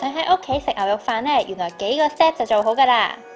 想喺屋企食牛肉飯呢，原來幾個 step 就做好㗎啦〜